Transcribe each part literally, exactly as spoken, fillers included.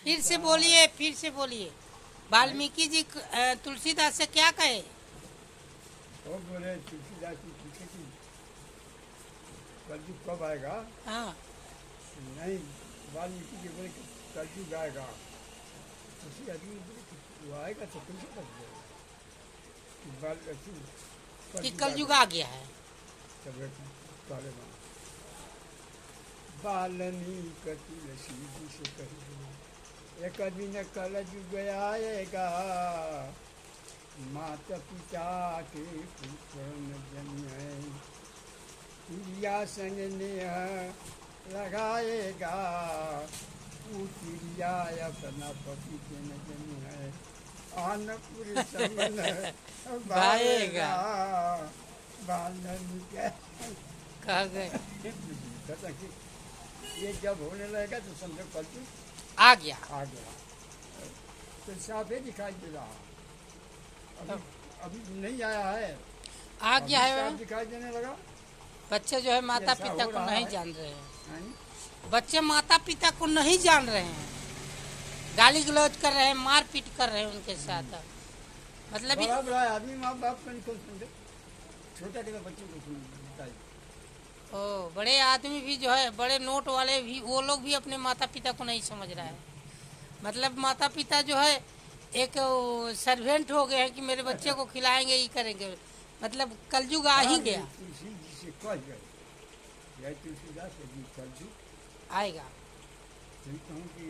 फिर से बोलिए, फिर से बोलिए। वाल्मीकि जी अ, तुलसीदास से क्या कहे? वो बोले तुलसीदास जी पूछे कि कलयुग कब आएगा? हाँ। नहीं, वाल्मीकि जी बोले कि कलयुग आएगा। उसी आदमी बोले कि वो आएगा तो कैसे कर जाएगा कि कलयुग आ गया है। वाल्मीकि तुलसी जी से कही एक दिन कलयुग आएगा, माता पिता के पुत्र न जनिए, प्रिया संग नेह लगाएगा, प्रिया अपना पति के न जनिए, आनपुर समन भाएगा। वाल्मीकि कह गए ये जब होने लगेगा तो समझो कलयुग आ गया। आ गया। तो साफे दिखाई दे रहा, अभी अभी नहीं आया है, आ गया है। दिखाई देने लगा। बच्चे जो है माता पिता को नहीं जान रहे हैं, है? बच्चे माता पिता को नहीं जान रहे हैं, गाली गलौज कर रहे हैं, मार पीट कर रहे हैं उनके साथ। मतलब बड़ा बड़ा आदमी माँ बाप को नहीं समझे, छोटा छोटा बच्चे को बताइए। ओ, बड़े आदमी भी जो है, बड़े नोट वाले भी, वो लोग भी अपने माता पिता को नहीं समझ रहा है। मतलब माता पिता जो है एक सर्वेंट हो गए हैं कि मेरे बच्चे को खिलाएंगे, ये करेंगे। मतलब कलयुग आ ही गया। तुलसी जी से कह गए, तुलसीदास कलयुग आएगा। कहूँ कि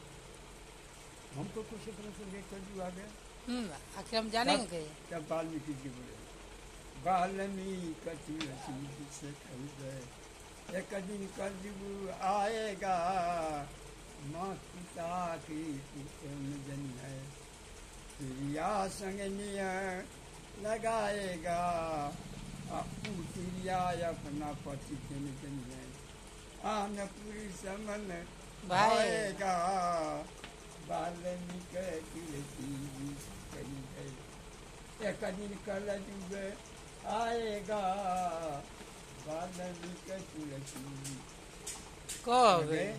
हमको कुछ तरह से कलयुग आ गया। हम्म, आखिर हम जानेंगे। तब वाल्मीकि जी बोले, वाल्मीकि तुलसी जी से कह गए एक दिन कलयुग आएगा, माँ पिता की पुत्र न जनिए, प्रिया संग नियम लगाएगा, प्रिया अपना पति के न जनिए, आनपुरी समन भाएगा। वाल्मीकि तुलसी जी कही गए एक दिन कलयुग आएगा, वाल्मीकि तुलसी कह गए।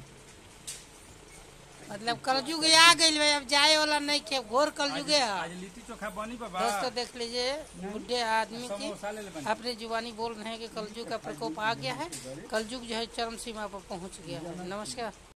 मतलब कलयुग आ गई, अब जाए वाला नहीं के, घोर कलयुग है। लिट्टी चोखा बनी बाबा। दोस्तों देख लीजिए, बुढ़े आदमी की अपनी जुबानी बोल रहे हैं कि कलयुग का प्रकोप आ गया है, कलयुग जो है चरम सीमा पर पहुंच गया है। नमस्कार।